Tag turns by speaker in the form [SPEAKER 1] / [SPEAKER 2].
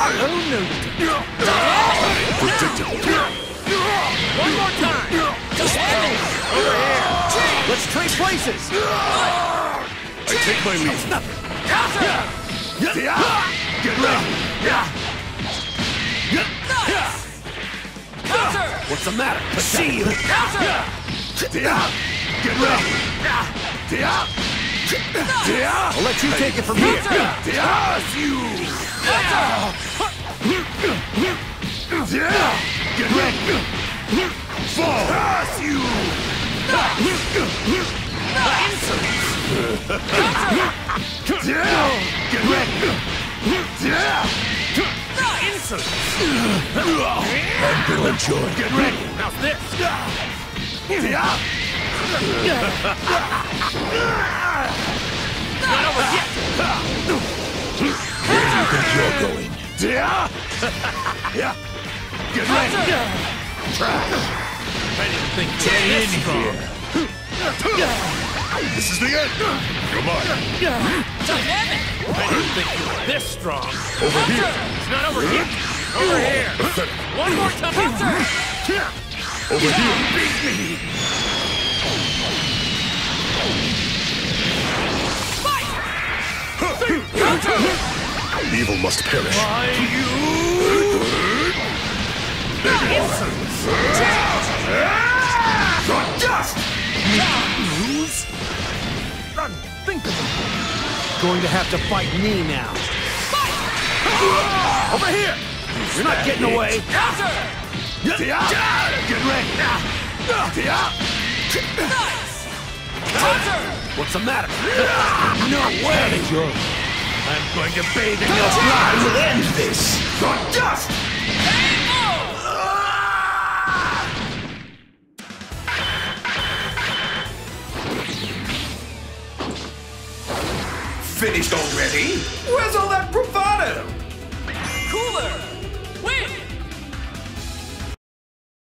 [SPEAKER 1] Predictable.
[SPEAKER 2] One more time! Just over here! Let's trade places!
[SPEAKER 1] I take my leave.
[SPEAKER 2] Counter!
[SPEAKER 1] Get ready.
[SPEAKER 2] Nice! Counter!
[SPEAKER 1] What's the matter?
[SPEAKER 2] See you! Counter!
[SPEAKER 1] Get ready. I'll let you take it from here. Get ready. Fall. You. Get ready. I'm gonna enjoy. Get ready.
[SPEAKER 2] How's this? Not over yet!
[SPEAKER 1] Where do you think you're going? Get ready.
[SPEAKER 2] I didn't think
[SPEAKER 1] Get
[SPEAKER 2] this
[SPEAKER 1] in
[SPEAKER 2] strong.
[SPEAKER 1] here. This is the end. Come on.
[SPEAKER 2] Dynamic! I didn't think you were this strong.
[SPEAKER 1] Over here.
[SPEAKER 2] It's not over yet. Over here. One more time. Counter!
[SPEAKER 1] Over here.
[SPEAKER 2] Beat me! Fight! Counter!
[SPEAKER 1] Evil must perish.
[SPEAKER 2] Why you?
[SPEAKER 1] Dust!
[SPEAKER 2] Lose? Unthinkable. Going to have to fight me now. Fight!
[SPEAKER 1] Over here!
[SPEAKER 2] You're not getting away. Counter!
[SPEAKER 1] Get ready.
[SPEAKER 2] Nice! Counter!
[SPEAKER 1] What's the matter?
[SPEAKER 2] No way! I'm going to bathe in your blood.
[SPEAKER 1] I will end this. Dust!
[SPEAKER 3] Finished already? Where's all